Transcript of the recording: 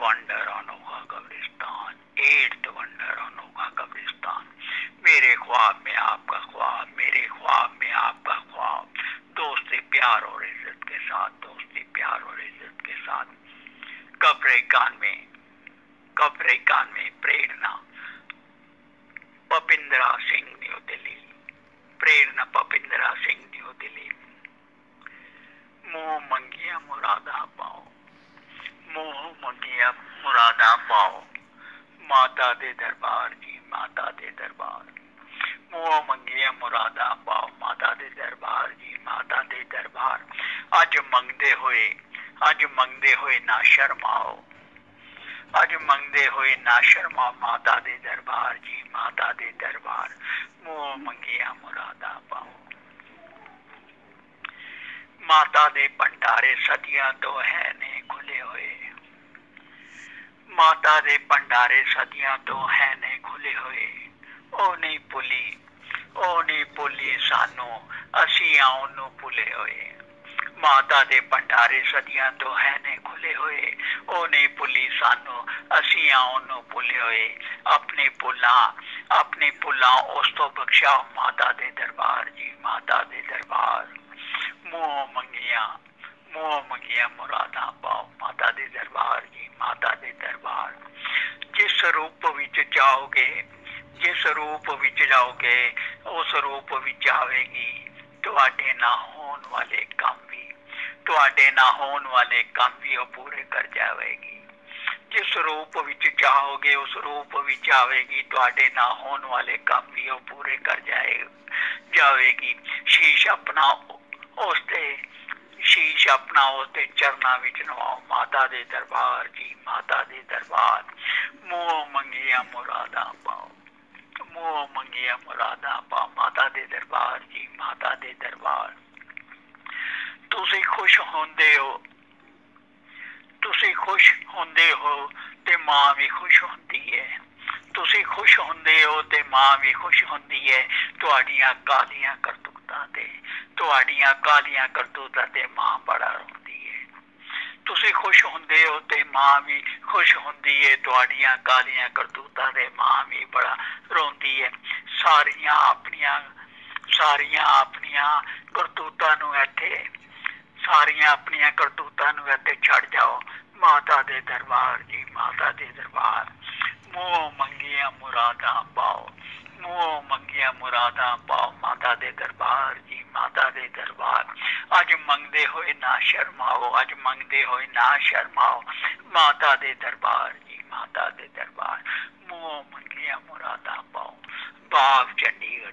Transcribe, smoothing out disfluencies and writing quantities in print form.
wonder अनोखा कब्रिस्तान, 8th wonder अनोखा कब्रिस्तान। मेरे ख्वाब में आपका ख्वाब, मेरे ख्वाब में आपका ख्वाब, दोस्ती प्यार और इज्जत के साथ, दोस्ती प्यार और इज्जत के साथ। कब्रिस्तान में प्रेरणा, पपिंद्रा सिंह, न्यू दिल्ली। प्रेरणा पपिंद्रा सिंह, न्यू दिल्ली। मोह मंगिया मुरादा पाओ, मोह मंगिया मुरादा पाओ, माता दे दरबार जी, माता दे दरबार। मोह मंगिया मुरादा पाओ, माता दे दरबार जी, माता दे दरबार। अज मंगदे होए ना शर्माओ, अज मंगदे होए ना शर्मा, माता दे दरबार जी, माता दे दरबार। मोह मंगिया मुरादा पाओ। माता दे भंडारे सदियां तो है ने खुले हुए, माता दे भंडारे सदियां तो है ने खुले हुए। ओ नहीं भुली सानू, असी ओनू भुले हुए। माता दे भंडारे सदियां तो है ने खुले हुए, ओ नहीं भुली सानू, असी ओनू भुले हुए। अपनी भुलां उस तो बख्शाओ, माता दे दरबार जी, माता दे दरबार। मोह मंगिया मुरादा पाओ, माता दे दरबार जी, माता दे दरबार। जिस रूप विच जाओगे, जिस रूप विच जाओगे, उस रूप विच आवेगी तुहाडे ना होण वाले काम भी, तुहाडे ना होण वाले काम भी वो पूरे कर जावेगी। जिस रूप विच चाहोगे उस रूप विच आवेगी, तुहाडे ना होण वाले काम भी वो पूरे कर जावेगी। शीश अपना उसते चरना विच नवाओ, माता दे दरबार जी, माता दे दरबार। मोह मंगिया मुरादा पाओ, मोह मंगिया मुरादा पाओ, माता दे दरबार जी, माता दे दरबार। तुसी खुश होंदे हो ते मां भी खुश होंदी है, तुसी खुश होंदे हो ते मां भी खुश होंदी है। तुहाडियां कालियां करतूतां ते मां बड़ा रोंदी है। तुसी खुश होंदे हो ते मां भी खुश होंदी है, तुहाडियां कालियां करतूतां ते मां भी बड़ा रोंदी है। सारियां अपनियां करतूतां नूं इत्थे छड़ जाओ, माता दे दरबार जी, माता दे दरबार। मोह मंगिया मुरादा पाओ, मोह मंगिया मुरादा पाओ, माता दे दरबार जी, माता दे दरबार। अज मंगदे होए ना शर्माओ, अज मंगदे होए ना शर्माओ, माता दे दरबार जी, माता दे दरबार। मोह मंगिया मुरादा पाओ। बाग चंडीगढ़।